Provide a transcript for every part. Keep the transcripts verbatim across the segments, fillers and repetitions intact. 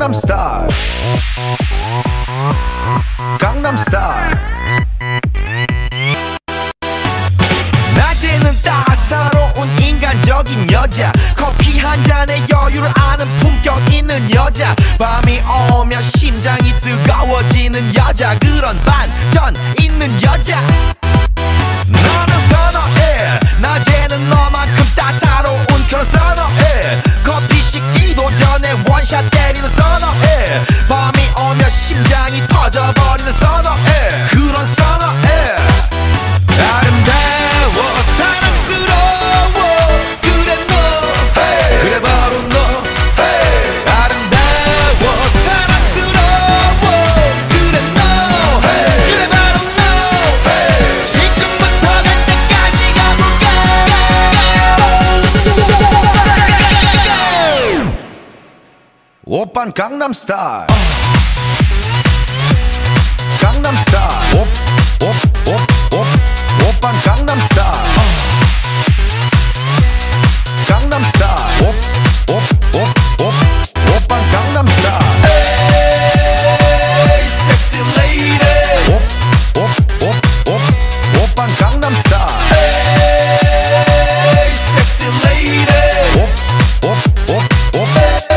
강남스타일 강남스타일 낮에는 따사로운 인간적인 여자 커피 한 잔에 여유를 아는 품격 있는 여자 밤이 오면 심장이 뜨거워지는 여자 그런 반전 있는 여자 너는 선호해 낮에는 너만큼 따사로운 그런 선호해 커피 식기도 전에 원샷 때리는 선호해 밤이 오면 심장이 터져버리는 선호해 그런 선호해 아름다워 사랑스러워 그래 너 hey. 그래 바로 너 hey. 아름다워 사랑스러워 그래 너 hey. 그래 바로 너 hey. 지금부터 갈 때까지 가볼까 오빤 강남스타일 강남스타일 옵옵옵옵 오빤 강남스타일 강남스타일 옵옵옵옵 오빤 강남스타일 에이 섹시 레이디 옵옵옵옵 오빤 강남스타일 에이 섹시 레이디 옵옵옵옵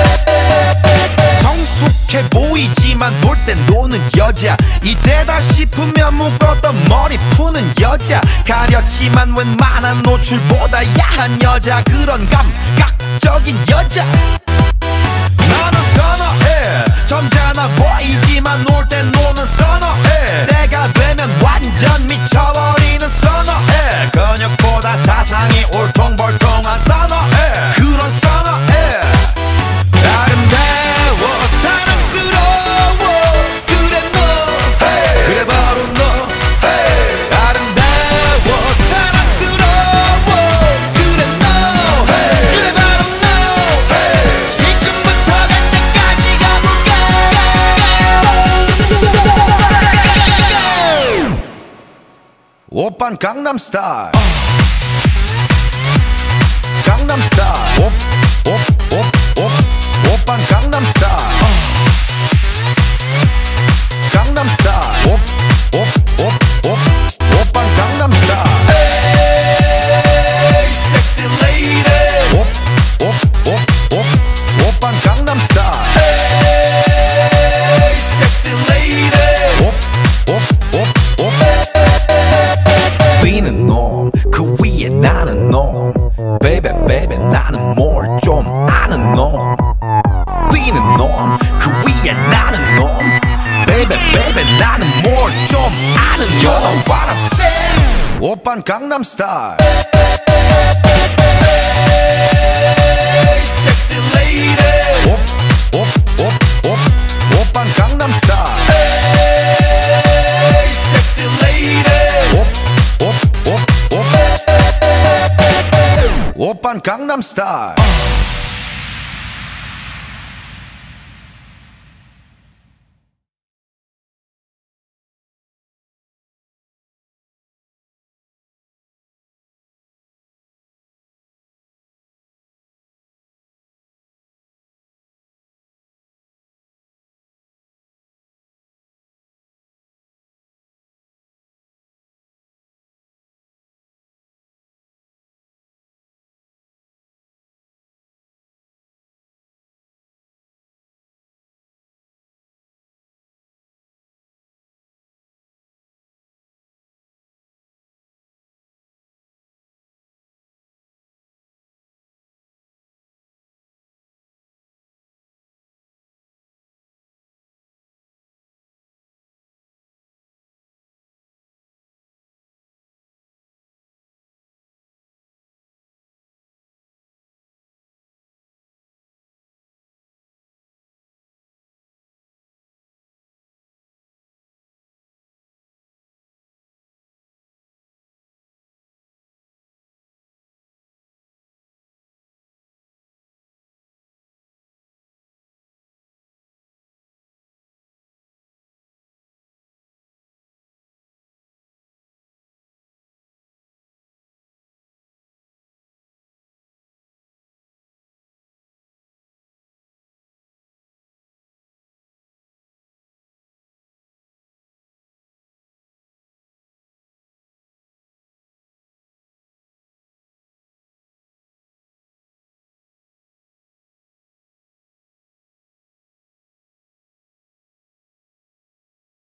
성숙해 보이지만 놀 땐 노는 여자 이때다 싶으면 묶었던 머리 푸는 여자 가렸지만 웬만한 노출보다 야한 여자 그런 감각적인 여자 나는 선호해 점잖아 보이지만 놀 땐 노는 선호해 내가 되면 완전 미쳐버리는 선호해 근육보다 사상이 울퉁불퉁한 선호해 그런 선호해 아름다워 사랑스러워 그래 너 hey. 그래 바로 너 hey. 아름다워 사랑스러워 그래 너 hey. 그래 바로 너 hey. 지금부터 갈 때까지 가볼까 오빤 강남스타일 강남스타일 옵옵옵옵 오빤 강남스타일 강남스타일 옵옵옵옵 오빤 강남스타일 에이 섹시 레이디 옵옵옵옵 오빤 강남스타일 에이 섹시 레이디 옵옵옵옵 B는 놈 그 위에 나는 놈 Baby baby 나는 뭘 좀 아는 놈 B는 놈 그 위에 나는 놈 Baby baby 나는 뭘 좀 아는 놈 You know what I'm saying 오빤 강남스타일 Sexy lady 옵옵옵옵 오빤 강남스타일 Sexy lady 옵옵옵옵 오빤 강남스타일